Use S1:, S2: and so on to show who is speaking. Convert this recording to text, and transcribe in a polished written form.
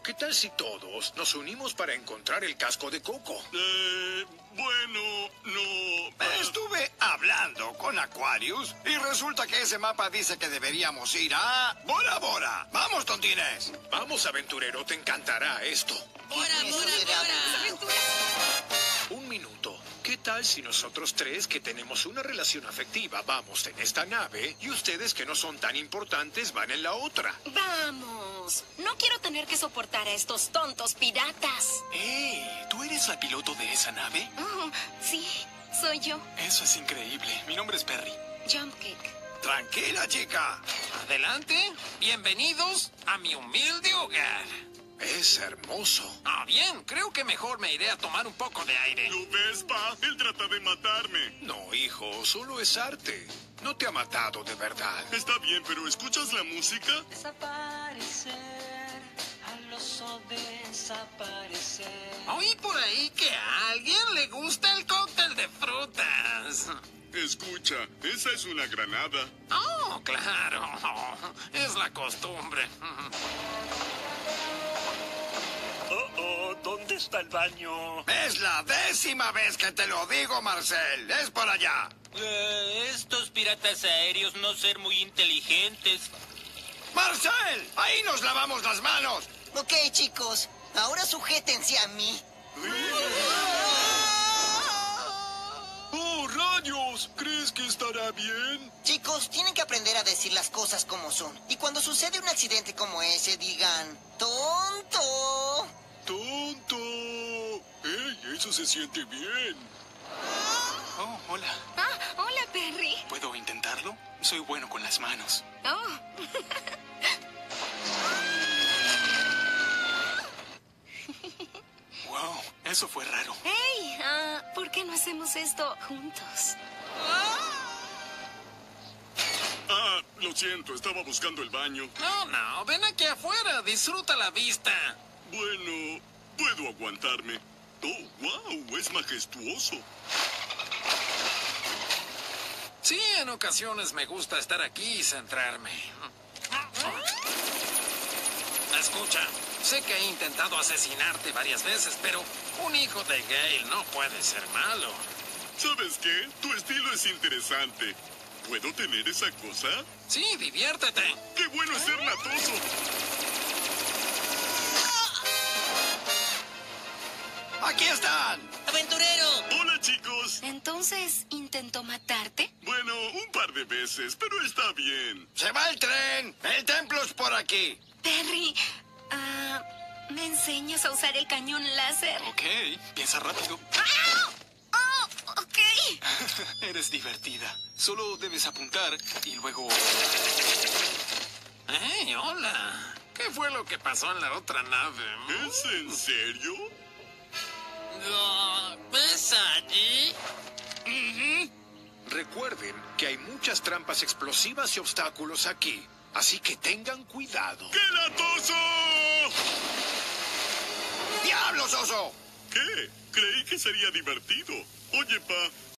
S1: ¿Qué tal si todos nos unimos para encontrar el casco de Coco?
S2: Bueno, no...
S3: Estuve hablando con Aquarius y resulta que ese mapa dice que deberíamos ir a Bora Bora. ¡Vamos, tontines!
S1: Vamos, aventurero, te encantará esto.
S4: ¡Bora, bora, bora!
S1: Un minuto. ¿Qué tal si nosotros tres que tenemos una relación afectiva vamos en esta nave y ustedes que no son tan importantes van en la otra?
S4: ¡Vamos! No quiero tener que soportar a estos tontos piratas.
S5: ¡Hey! ¿Tú eres la piloto de esa nave?
S4: Oh, sí, soy yo,
S5: Eso es increíble. Mi nombre es Perry.
S4: Jumpkick.
S3: Tranquila, chica.
S6: Adelante, bienvenidos a mi humilde hogar.
S1: Es hermoso.
S6: Bien, creo que mejor me iré a tomar un poco de aire.
S2: ¿Lo ves, pa? Él trata de matarme.
S1: No, hijo, solo es arte. No te ha matado de verdad.
S2: Está bien, pero ¿escuchas la música?
S7: Desaparecer, al oso desaparecer.
S6: Oí por ahí que a alguien le gusta el cóctel de frutas.
S2: Escucha, esa es una granada.
S6: Oh, claro. Es la costumbre.
S7: ¿Dónde está el baño?
S3: Es la 10ª vez que te lo digo, Marcel. Es por allá.
S8: Estos piratas aéreos no ser muy inteligentes.
S3: ¡Marcel! ¡Ahí nos lavamos las manos!
S9: Ok, chicos, ahora sujétense a mí.
S2: ¡Oh, rayos! ¿Crees que estará bien?
S9: Chicos, tienen que aprender a decir las cosas como son. Y cuando sucede un accidente como ese, digan, ¡tonto!
S2: ¡Tonto! ¡Ey, eso se siente bien!
S5: Oh, hola.
S4: Ah, hola, Perry.
S5: ¿Puedo intentarlo? Soy bueno con las manos.
S4: Oh.
S5: Wow, eso fue raro.
S4: Hey, ¿por qué no hacemos esto juntos?
S2: Lo siento, estaba buscando el baño.
S6: No, ven aquí afuera, disfruta la vista.
S2: Bueno, puedo aguantarme. ¡Oh, wow! Es majestuoso.
S6: Sí, en ocasiones me gusta estar aquí y centrarme. Escucha, sé que he intentado asesinarte varias veces, pero un hijo de Gale no puede ser malo.
S2: ¿Sabes qué? Tu estilo es interesante. ¿Puedo tener esa cosa?
S6: Sí, diviértete.
S2: ¡Qué bueno es ser latoso!
S3: ¡Aquí están!
S8: ¡Aventurero!
S2: ¡Hola, chicos!
S4: Entonces, ¿intentó matarte?
S2: Bueno, un par de veces, pero está bien.
S3: ¡Se va el tren! ¡El templo es por aquí!
S4: Perry, ¿me enseñas a usar el cañón láser?
S5: Ok, piensa rápido.
S4: ¡Ah! ¡Oh! Ok.
S5: Eres divertida. Solo debes apuntar y luego...
S6: ¡Hey, hola! ¿Qué fue lo que pasó en la otra nave?
S2: ¿Es en serio?
S8: ¿Ves allí?
S1: Recuerden que hay muchas trampas explosivas y obstáculos aquí, así que tengan cuidado.
S2: ¡Qué latoso!
S3: ¡Diablos, oso!
S2: ¿Qué? Creí que sería divertido. Oye, pa,